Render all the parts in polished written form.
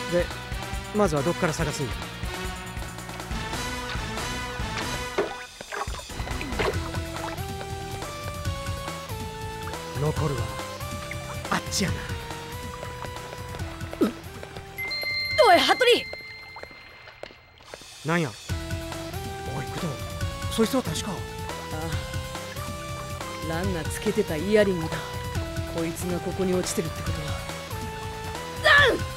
で、まずはどっから探すんだ？残るはあっちやな。 おい、服部！ なんや。おい、工藤、そいつは確か。 ああ、ランがつけてたイヤリングだ。こいつがここに落ちてるってことは。ラン！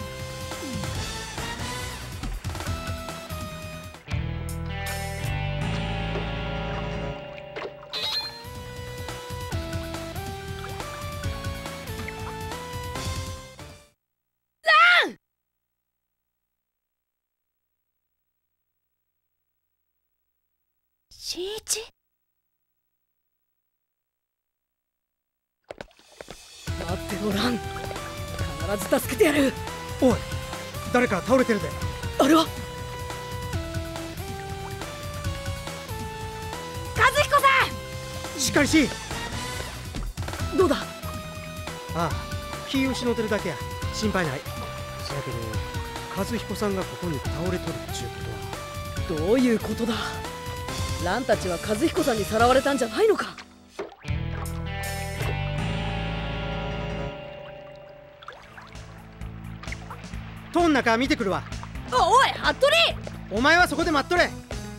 新一？ 待ってろ、ラン。必ず助けてやる。 おい、誰か倒れてるで。 あれは和彦さん！ しっかりし。 どうだ？ ああ、気失ってるだけや。心配ない。そやけど和彦さんがここに倒れとるっちゅうことは。 どういうことだ？ランたちは和彦さんにさらわれたんじゃないのか？ トン中見てくるわ。 おい、服部！ お前はそこで待っとれ。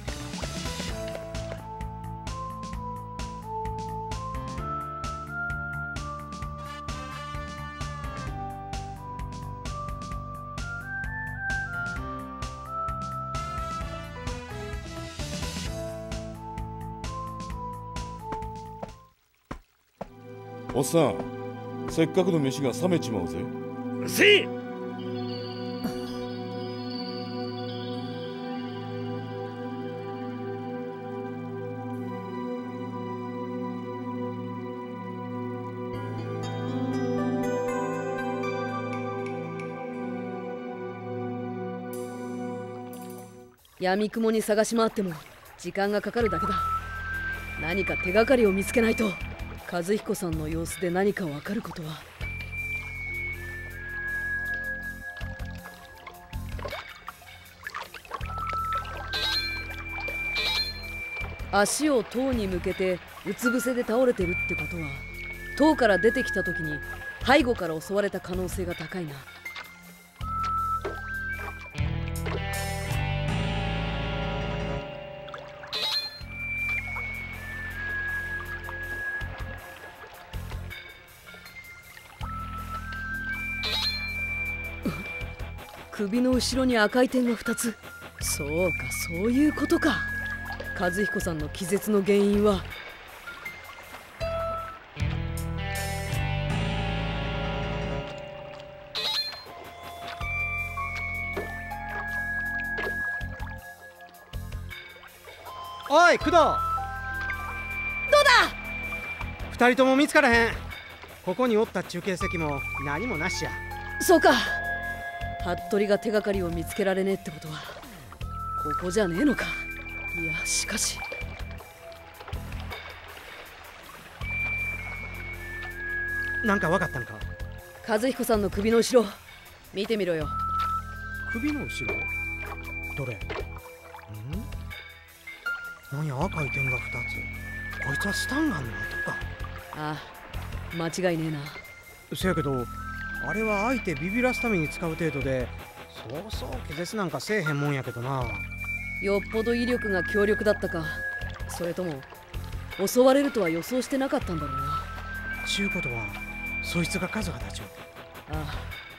おっさん、せっかくの飯が冷めちまうぜ。 うせえ！ 闇雲に探し回っても時間がかかるだけだ。何か手がかりを見つけないと。和彦さんの様子で何かわかることは。足を塔に向けてうつ伏せで倒れてるってことは、塔から出てきた時に背後から襲われた可能性が高いな。首の後ろに赤い点が2つ。そうか、そういうことか。和彦さんの気絶の原因は。 おい、工藤。どうだ？2人とも見つからへん。ここにおった中継席も何もなしや。 そうか、服部が手がかりを見つけられねえってことはここじゃねえのか。いや、しかしなんかわかったんか？ 和彦さんの首の後ろ見てみろよ。 首の後ろ？どれ？なんや、赤い点が2つ。こいつはスタンガンの跡か。 ああ、間違いねえな。 せやけどあれは相手ビビらすために使う程度で、そうそう気絶なんかせえへんもんやけどな。 よっぽど威力が強力だったか、それとも襲われるとは予想してなかったんだろうな。 ちゅうことはそいつが和葉たちを。 あ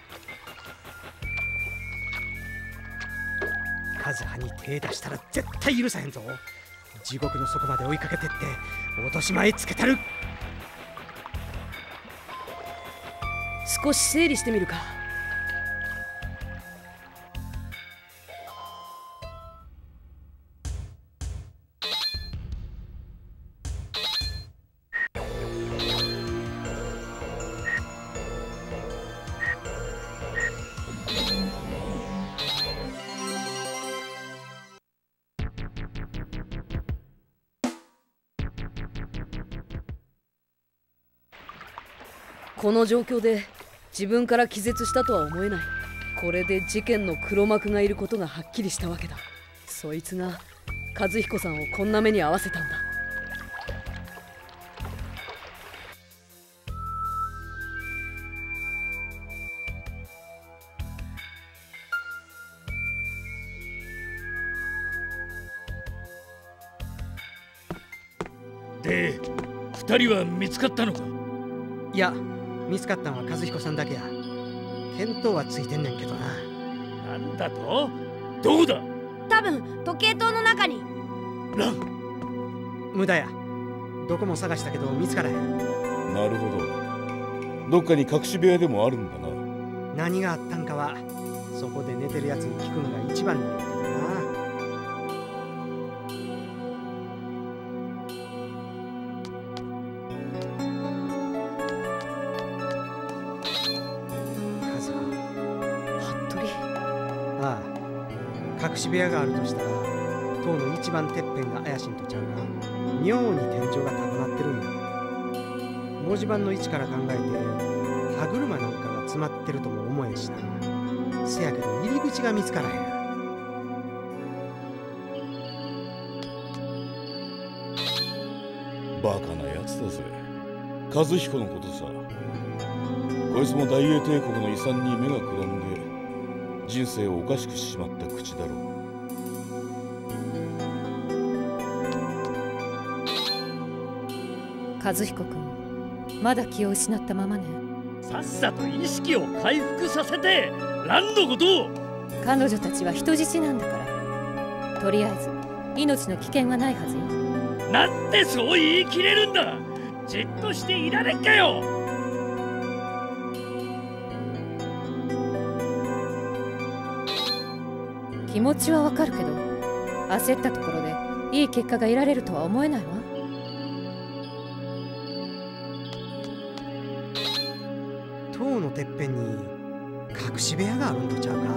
あ、和葉に手出したら絶対許さへんぞ。地獄の底まで追いかけてって落とし前つけたる。 少し整理してみるか。この状況で自分から気絶したとは思えない。 これで事件の黒幕がいることがはっきりしたわけだ。そいつが和彦さんをこんな目に遭わせたんだ。 で、2人は見つかったのか？ いや、見つかったんは和彦さんだけや。見当はついてんねんけどな。 なんだと？どこだ？ 多分時計塔の中に。 ラン。 無駄や。どこも探したけど見つからへん。 なるほど。どっかに隠し部屋でもあるんだな。 何があったんかはそこで寝てるやつに聞くんが一番なんやけどな。ああ、隠し部屋があるとしたら塔の一番てっぺんが怪しいんとちゃうか。妙に天井が高なってるんや。文字盤の位置から考えて歯車なんかが詰まってるとも思えんしな。せやけど入り口が見つからへん。 バカなやつだぜ。和彦のことさ。こいつも大英帝国の遺産に目がくらんで人生をおかしくしちまった口だろう。 和彦君、まだ気を失ったままね。 さっさと意識を回復させてランのことを。 彼女たちは人質なんだから、とりあえず命の危険はないはずよ。 なんでそう言い切れるんだ。じっとしていられっかよ。 気持ちはわかるけど、焦ったところでいい結果が得られるとは思えないわ。 塔のてっぺんに隠し部屋があるんとちゃうか。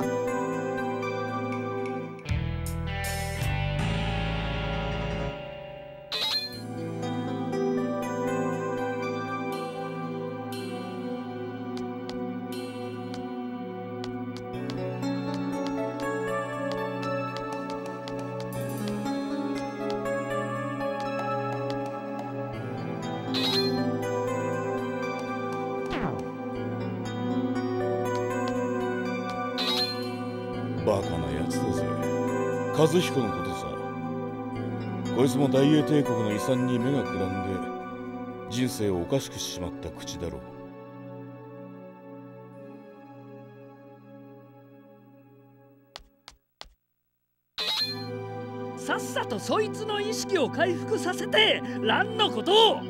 バカなやつだぜ。和彦のことさ。こいつも大英帝国の遺産に目がくらんで人生をおかしくしちまった口だろう。さっさとそいつの意識を回復させてランのことを。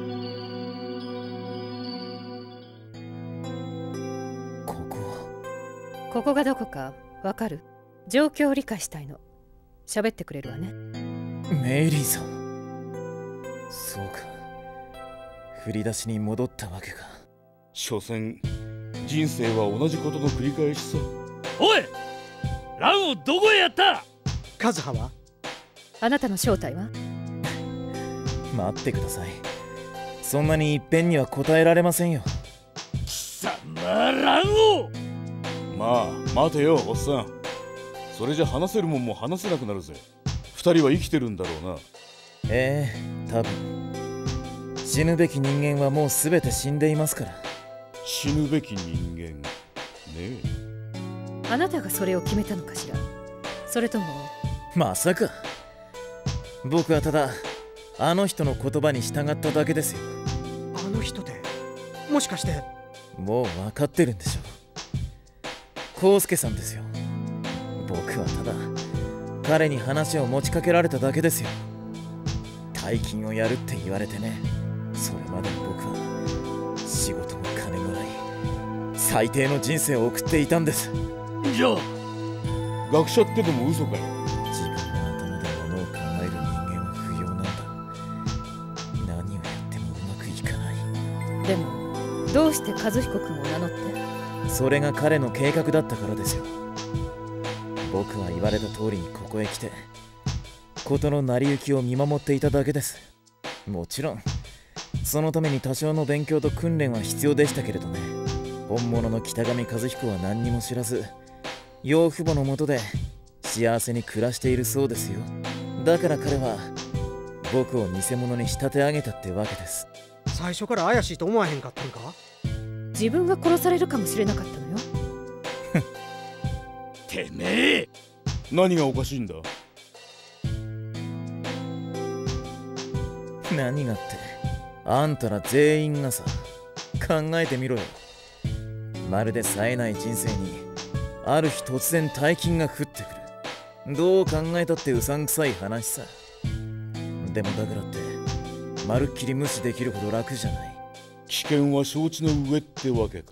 ここがどこかわかる？状況を理解したいの。喋ってくれるわね。 メイリーさん。そうか、振り出しに戻ったわけか。 所詮人生は同じことの繰り返しさ。 おい、ランをどこへやった？ カズハは？ あなたの正体は？ 待ってください。そんなにいっぺんには答えられませんよ。 貴様ランを。 まあ待てよおっさん。それじゃ話せるもんも話せなくなるぜ。二人は生きてるんだろうな。 多分死ぬべき人間はもうすべて死んでいますから。 死ぬべき人間ねえ。 あなたがそれを決めたのかしら？それとも。 まさか。僕はただあの人の言葉に従っただけですよ。 あの人ってもしかして。 もう分かってるんでしょう。康介さんですよ。僕はただ彼に話を持ちかけられただけですよ。大金をやるって言われてね。それまでの僕は仕事も金もない最低の人生を送っていたんです。 じゃあ学者ってのも嘘かよ。 自分の頭で物を考える人間は不要なんだ。何をやってもうまくいかない。 でもどうして和彦君を名乗って？ それが彼の計画だったからですよ。僕は言われた通りにここへ来て事の成り行きを見守っていただけです。もちろんそのために多少の勉強と訓練は必要でしたけれどね。本物の北上和彦は何にも知らず養父母のもとで幸せに暮らしているそうですよ。だから彼は僕を偽物に仕立て上げたってわけです。 最初から怪しいと思わへんかったんか？ 自分が殺されるかもしれなかったのよ。 てめえ、 何がおかしいんだ？ 何がって、あんたら全員がさ、考えてみろよ。まるで冴えない人生にある日突然大金が降ってくる。どう考えたってうさんくさい話さ。でもだからってまるっきり無視できるほど楽じゃない。 危険は承知の上ってわけか。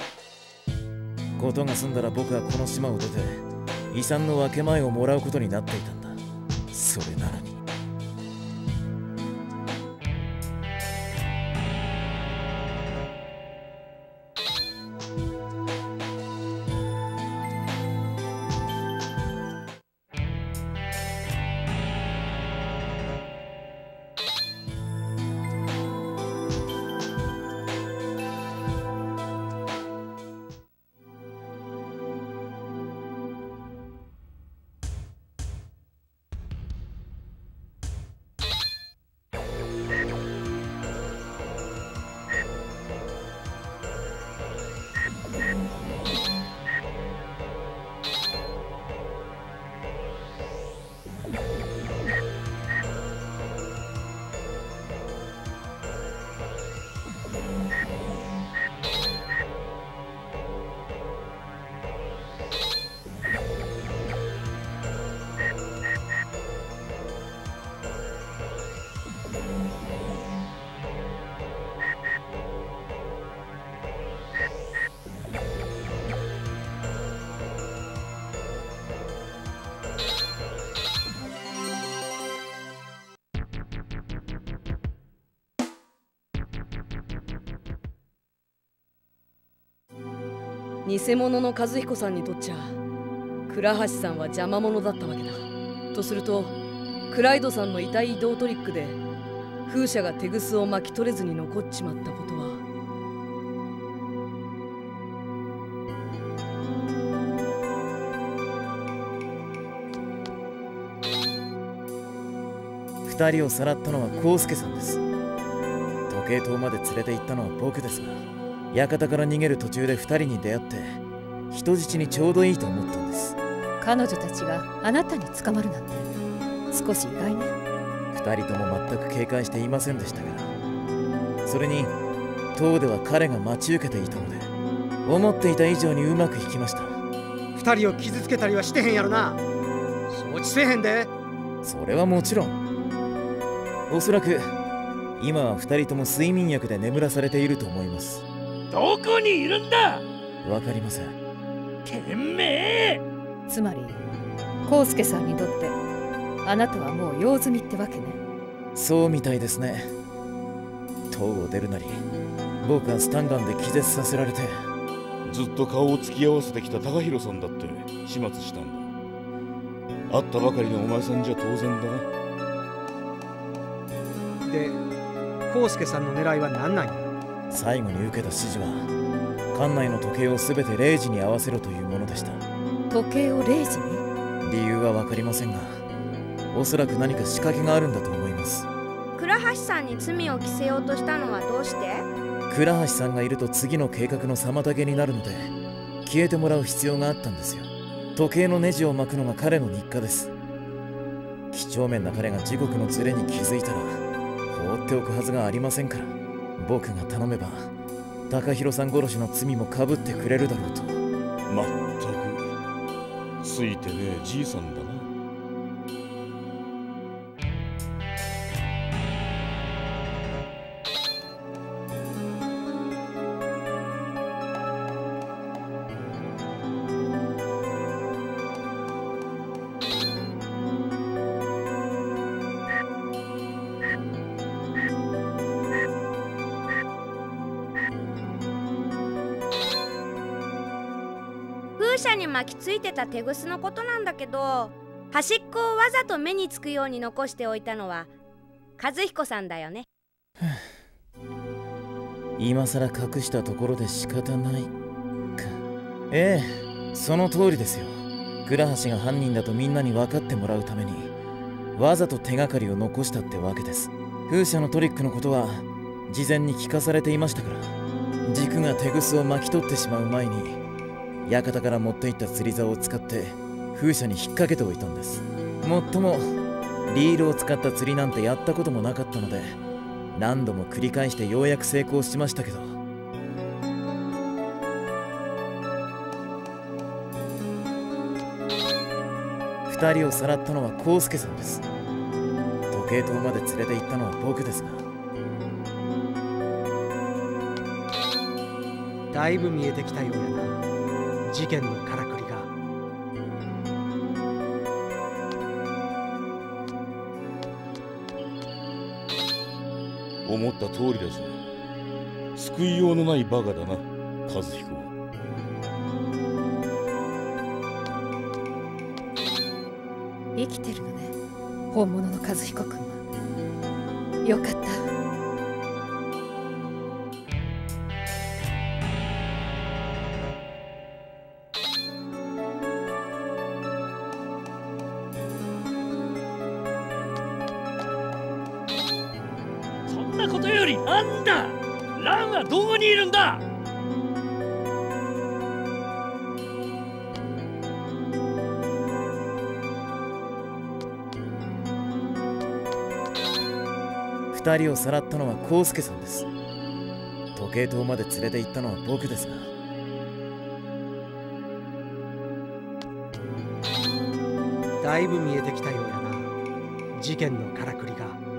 ことが済んだら僕はこの島を出て遺産の分け前をもらうことになっていたんだ。それなのに偽物の和彦さんにとっちゃ倉橋さんは邪魔者だったわけだ。とするとクライドさんの遺体移動トリックで風車がテグスを巻き取れずに残っちまったことは、 2人をさらったのは康介さんです。時計塔まで連れて行ったのは僕ですが、館から逃げる途中で2人に出会って人質にちょうどいいと思ったんです。 彼女たちがあなたに捕まるなんて少し意外ね。 2人とも全く警戒していませんでしたから。それに塔では彼が待ち受けていたので思っていた以上にうまくいきました。 2人を傷つけたりはしてへんやろな。承知せえへんで。 それはもちろん。おそらく今は2人とも睡眠薬で眠らされていると思います。 どこにいるんだ？ わかりません。 てめえ！ つまり康介さんにとってあなたはもう用済みってわけね。 そうみたいですね。塔を出るなり僕はスタンガンで気絶させられて、 ずっと顔を突き合わせてきた高弘さんだって始末したんだ。会ったばかりのお前さんじゃ当然だな。 で康介さんの狙いは何なんや？ 最後に受けた指示は館内の時計を全て0時に合わせろというものでした。 時計を0時に？ 理由は分かりませんが、おそらく何か仕掛けがあるんだと思います。 倉橋さんに罪を着せようとしたのはどうして？ 倉橋さんがいると次の計画の妨げになるので消えてもらう必要があったんですよ。時計のネジを巻くのが彼の日課です。几帳面な彼が時刻のズレに気づいたら放っておくはずがありませんから。僕が頼めば高弘さん殺しの罪もかぶってくれるだろうと。 まったくついてねえじいさんだな。 風車に巻きついてたテグスのことなんだけど、端っこをわざと目につくように残しておいたのは和彦さんだよね。 今さら隠したところで仕方ないか。ええ、その通りですよ。 倉橋が犯人だとみんなに分かってもらうためにわざと手がかりを残したってわけです。風車のトリックのことは事前に聞かされていましたから、軸がテグスを巻き取ってしまう前に館から持っていった釣り竿を使って風車に引っ掛けておいたんです。もっともリールを使った釣りなんてやったこともなかったので、何度も繰り返してようやく成功しましたけど、2人をさらったのは康介さんです。時計塔まで連れて行ったのは僕ですが。 だいぶ見えてきたようやな、事件のからくりが。 思った通りだぜ。救いようのないバカだな、和彦は。 生きてるのね、本物の和彦君は。よかった。 そんなことよりなんだ、ランはどこにいるんだ。 2人をさらったのは康介さんです。時計塔まで連れて行ったのは僕ですが。 だいぶ見えてきたようやな、事件のからくりが。